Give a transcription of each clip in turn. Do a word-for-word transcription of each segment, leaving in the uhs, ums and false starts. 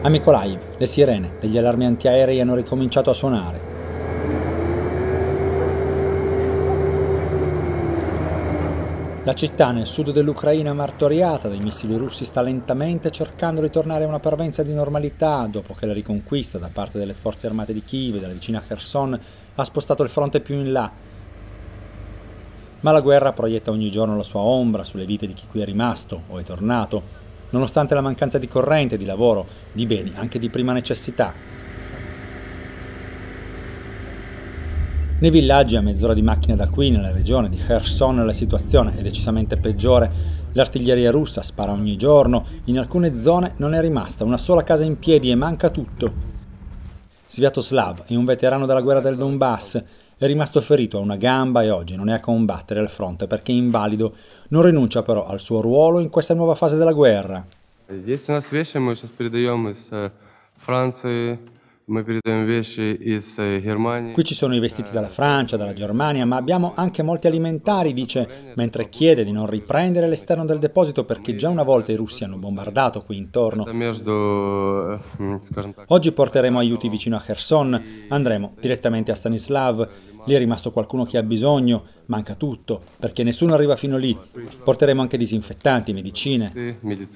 A Mykolaiv le sirene degli allarmi antiaerei hanno ricominciato a suonare. La città nel sud dell'Ucraina martoriata dai missili russi sta lentamente cercando di tornare a una parvenza di normalità dopo che la riconquista da parte delle forze armate di Kiev e della vicina Kherson ha spostato il fronte più in là. Ma la guerra proietta ogni giorno la sua ombra sulle vite di chi qui è rimasto o è tornato, nonostante la mancanza di corrente, di lavoro, di beni, anche di prima necessità. Nei villaggi a mezz'ora di macchina da qui, nella regione di Kherson, la situazione è decisamente peggiore. L'artiglieria russa spara ogni giorno, in alcune zone non è rimasta una sola casa in piedi e manca tutto. Sviatoslav è un veterano della guerra del Donbass, è rimasto ferito a una gamba e oggi non è a combattere al fronte perché è invalido, non rinuncia però al suo ruolo in questa nuova fase della guerra. Есть у нас вещи, мы сейчас передаем из Франции, мы передаем вещи из Германии. Qui ci sono i vestiti dalla Francia, dalla Germania, ma abbiamo anche molti alimentari, dice, mentre chiede di non riprendere l'esterno del deposito perché già una volta i russi hanno bombardato qui intorno. Oggi porteremo aiuti vicino a Kherson, andremo direttamente a Stanislav. Lì è rimasto qualcuno che ha bisogno, manca tutto, perché nessuno arriva fino lì. Porteremo anche disinfettanti, medicine.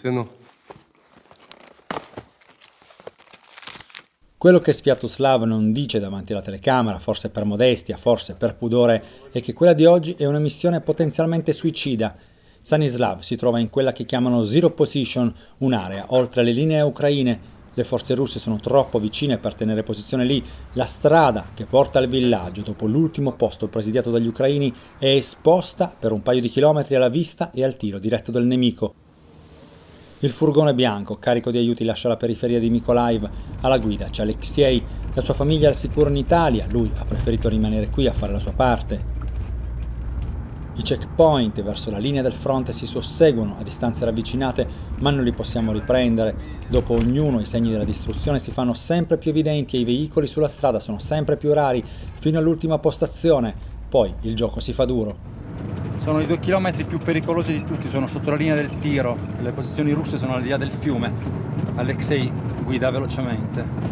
Quello che Sviatoslav non dice davanti alla telecamera, forse per modestia, forse per pudore, è che quella di oggi è una missione potenzialmente suicida. Stanislav si trova in quella che chiamano Zero Position, un'area oltre le linee ucraine. Le forze russe sono troppo vicine per tenere posizione lì. La strada che porta al villaggio, dopo l'ultimo posto presidiato dagli ucraini, è esposta per un paio di chilometri alla vista e al tiro diretto del nemico. Il furgone bianco, carico di aiuti, lascia la periferia di Mykolaiv. Alla guida c'è Alexei, la sua famiglia è al sicuro in Italia, lui ha preferito rimanere qui a fare la sua parte. I checkpoint verso la linea del fronte si susseguono a distanze ravvicinate, ma non li possiamo riprendere. Dopo ognuno i segni della distruzione si fanno sempre più evidenti e i veicoli sulla strada sono sempre più rari, fino all'ultima postazione. Poi il gioco si fa duro. Sono i due chilometri più pericolosi di tutti, sono sotto la linea del tiro. Le posizioni russe sono al di là del fiume. Alexei guida velocemente.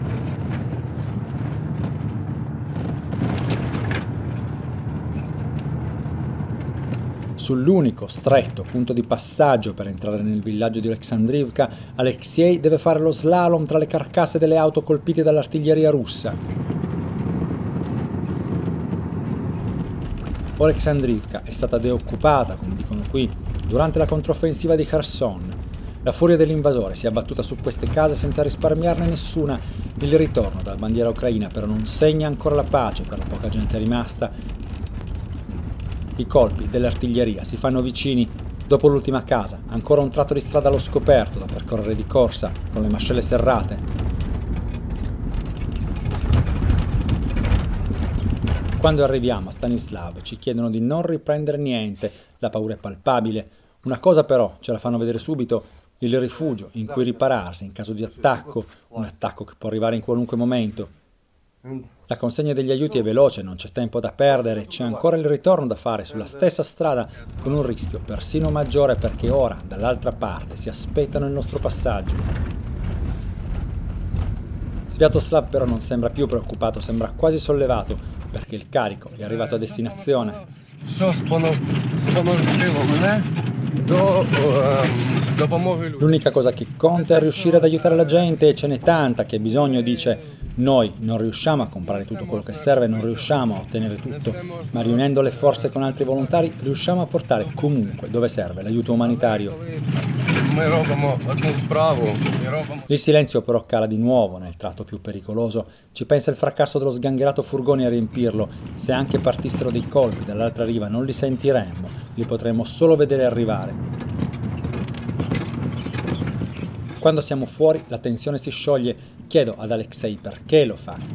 Sull'unico stretto punto di passaggio per entrare nel villaggio di Oleksandrivka, Alexei deve fare lo slalom tra le carcasse delle auto colpite dall'artiglieria russa. Oleksandrivka è stata deoccupata, come dicono qui, durante la controffensiva di Kherson. La furia dell'invasore si è abbattuta su queste case senza risparmiarne nessuna. Il ritorno dalla bandiera ucraina però non segna ancora la pace per la poca gente rimasta. I colpi dell'artiglieria si fanno vicini. Dopo l'ultima casa, ancora un tratto di strada allo scoperto da percorrere di corsa, con le mascelle serrate. Quando arriviamo a Stanislav ci chiedono di non riprendere niente, la paura è palpabile. Una cosa però ce la fanno vedere subito, il rifugio in cui ripararsi in caso di attacco, un attacco che può arrivare in qualunque momento. La consegna degli aiuti è veloce, non c'è tempo da perdere, c'è ancora il ritorno da fare sulla stessa strada con un rischio persino maggiore perché ora dall'altra parte si aspettano il nostro passaggio. Sviatoslav però non sembra più preoccupato, sembra quasi sollevato perché il carico è arrivato a destinazione. L'unica cosa che conta è riuscire ad aiutare la gente e ce n'è tanta che ha bisogno, dice. Noi non riusciamo a comprare tutto quello che serve, non riusciamo a ottenere tutto, ma riunendo le forze con altri volontari riusciamo a portare comunque dove serve l'aiuto umanitario. Il silenzio però cala di nuovo nel tratto più pericoloso. Ci pensa il fracasso dello sgangherato furgone a riempirlo. Se anche partissero dei colpi dall'altra riva non li sentiremmo, li potremmo solo vedere arrivare. Quando siamo fuori la tensione si scioglie. Chiedo ad Alexei perché lo fa.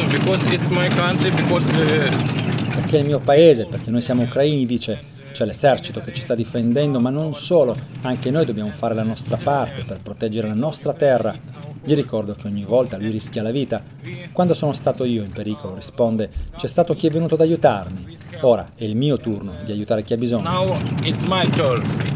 Perché è il mio paese, perché noi siamo ucraini, dice. C'è l'esercito che ci sta difendendo, ma non solo, anche noi dobbiamo fare la nostra parte per proteggere la nostra terra. Gli ricordo che ogni volta lui rischia la vita. Quando sono stato io in pericolo, risponde, c'è stato chi è venuto ad aiutarmi. Ora è il mio turno di aiutare chi ha bisogno. Now it's my turn.